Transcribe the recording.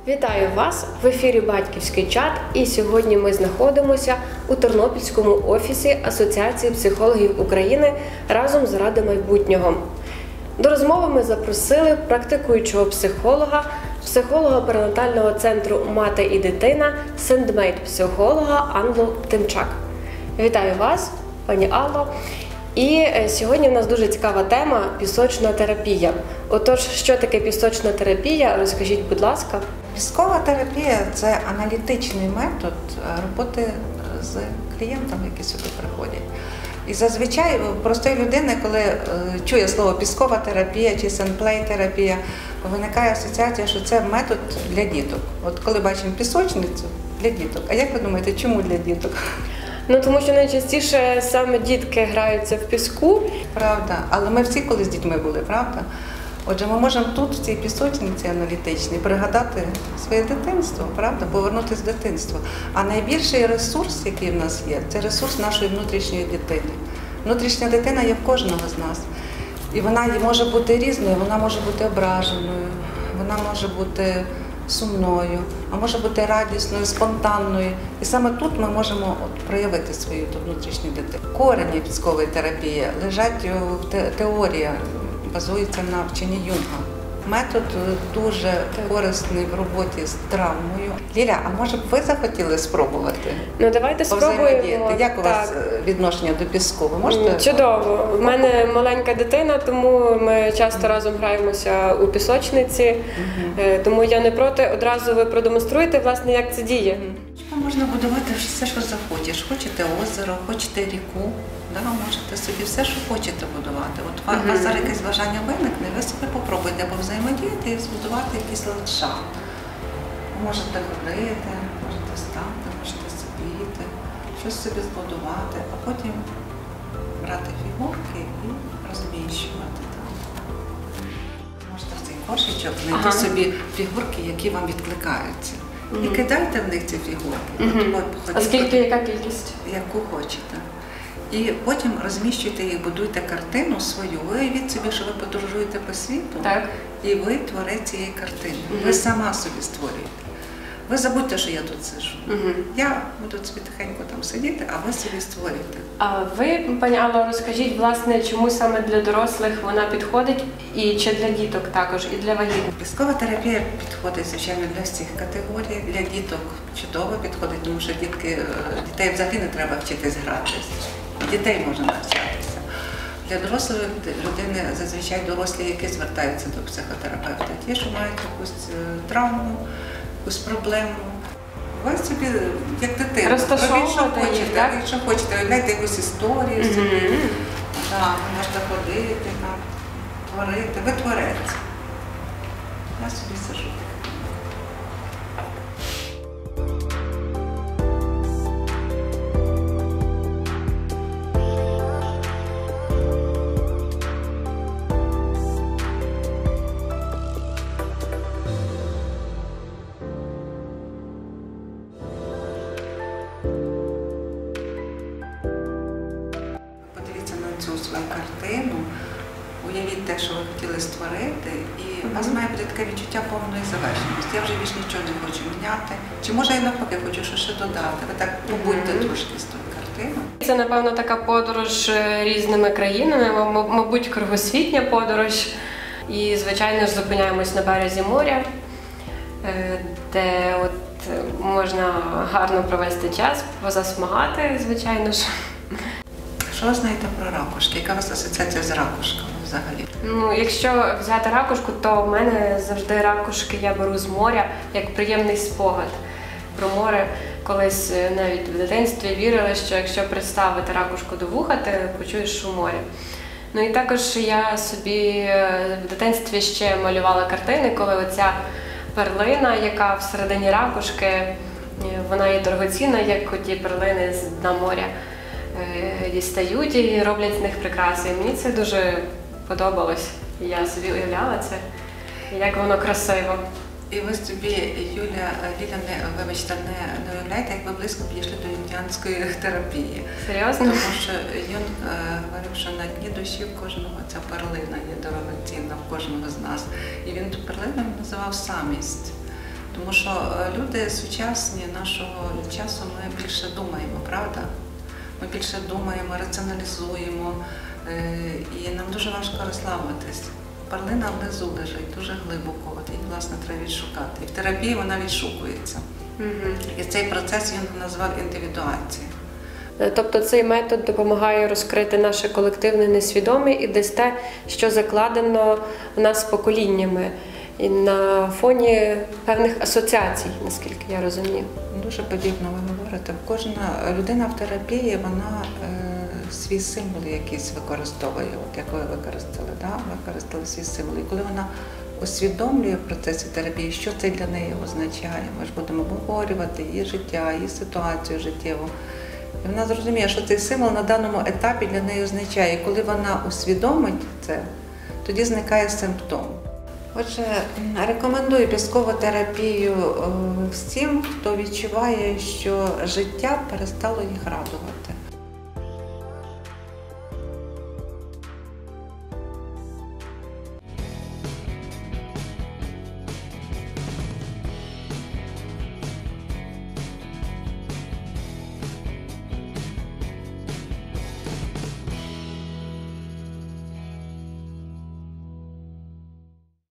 Вітаю вас! В ефірі Батьківський чат, і сьогодні ми знаходимося у Тернопільському офісі Асоціації психологів України «Разом заради майбутнього». До розмови ми запросили практикуючого психолога, психолога перинатального центру «Мати і дитина», сендмейт-психолога Аллу Тимчак. Вітаю вас, пані Алло! І сьогодні в нас дуже цікава тема – пісочна терапія. Отож, що таке пісочна терапія? Розкажіть, будь ласка. Піскова терапія – це аналітичний метод роботи з клієнтами, які сюди приходять. І зазвичай простої людини, коли чує слово піскова терапія чи сендплей-терапія, виникає асоціація, що це метод для діток. От коли бачимо пісочницю – для діток. А як ви думаєте, чому для діток? Ну, тому що найчастіше саме дітки граються в піску. Правда, але ми всі коли з дітьми були, правда? Отже, ми можемо тут, в цій пісочниці аналітичній, пригадати своє дитинство, правда, повернутися в дитинство. А найбільший ресурс, який в нас є, це ресурс нашої внутрішньої дитини. Внутрішня дитина є в кожного з нас. І вона може бути різною, вона може бути ображеною, вона може бути сумною, а може бути радісною, спонтанною. І саме тут ми можемо проявити свою внутрішню дитину. Корені піскової терапії лежать в теорії, базується на вченні Юнга. Метод дуже корисний в роботі з травмою. Ліля, а може б ви захотіли спробувати? Ну, давайте спробуємо. Як у вас відношення до піску? Ви можете? Чудово. У мене маленька дитина, тому ми часто разом граємося у пісочниці. Тому я не проти. Одразу ви продемонструєте, власне, як це діє. Можна будувати все, що захочеш. Хочете озеро, хочете ріку. Можете собі все, що хочете будувати. От у вас зараз якесь бажання виникне, ви собі попробуйте повзаємодіяти і збудувати якийсь ландшафт. Можете ходити, можете стати, можете сидіти, щось собі збудувати, а потім брати фігурки і розміщувати там. Можете в цей кошечок знайти собі фігурки, які вам відкликаються. І кидайте в них ці фігурки. А скільки, яка кількість? Яку хочете. І потім розміщуйте їх, будуйте картину свою. Ви уявіть собі, що ви подорожуєте по світу, і ви творець цієї картини. Ви сама собі створюєте. Ви забудьте, що я тут сиджу. Я буду собі тихенько там сидіти, а ви собі створюєте. А ви, пані Алло, розкажіть, власне, чому саме для дорослих вона підходить, і чи для діток також, і для вагітних? Піскова терапія підходить, звичайно, для всіх категорій. Для діток чудово підходить, тому що дітей взагалі не треба вчитись гратись. Дітей можна навчатися. Для дорослої людини, зазвичай дорослі, які звертаються до психотерапевта, ті, що мають якусь травму, якусь проблему. Ви собі, як дитина, робіть, що хочете. Якщо хочете, уявляйте якусь історію собі. Ви можете ходити, творити. Ви творець. Я собі сижу. Цю свою картину, уявіть те, що ви хотіли створити, і у вас має бути таке відчуття повної завершеності. Я вже більш нічого не хочу міняти. Чи може я навпаки хочу щось ще додати? Ви так побудьте трошки з тою картиною. Це, напевно, така подорож різними країнами, мабуть, кругосвітня подорож. І, звичайно ж, зупиняємось на березі моря, де можна гарно провести час, позасмагати, звичайно ж. Що ви знаєте про ракушки? Яка у вас асоціація з ракушками взагалі? Ну, якщо взяти ракушку, то в мене завжди ракушки я беру з моря, як приємний спогад про море. Колись навіть в дитинстві вірили, що якщо представити ракушку до вуха, ти почуєш шум моря. Ну і також я собі в дитинстві ще малювала картини, коли оця перлина, яка всередині ракушки, вона є дорогоцінна, як оті перлини з дна моря. Дістають і роблять з них прикраси. І мені це дуже подобалось. Я собі уявляла це, як воно красиво. І ви собі, Ліля, вибачте, не уявляєте, як ви близько підійшли до юнгіанської терапії. Серйозно? Тому що Юнг говорив, що на дні душі в кожного ця перлина є дорогоцінна, в кожного з нас. І він ту перлину називав самість. Тому що люди сучасні нашого часу, ми більше думаємо, правда? Ми більше думаємо, раціоналізуємо, і нам дуже важко розслабитись. Перлина внизу лежить, дуже глибоко, от її, власне, треба відшукати. І в терапії вона відшукується. І цей процес він назвав індивідуація. Тобто цей метод допомагає розкрити наше колективне несвідоме і десь те, що закладено в нас поколіннями, і на фоні певних асоціацій, наскільки я розумію. Дуже подібно ви говорите. Кожна людина в терапії, вона свій символ якийсь використовує, от як ви використали, да? Використали свій символ. І коли вона усвідомлює в процесі терапії, що це для неї означає, ми ж будемо обговорювати її життя, її ситуацію життєву. І вона зрозуміє, що цей символ на даному етапі для неї означає. І коли вона усвідомить це, тоді зникає симптом. Отже, рекомендую піскову терапію всім, хто відчуває, що життя перестало їх радувати.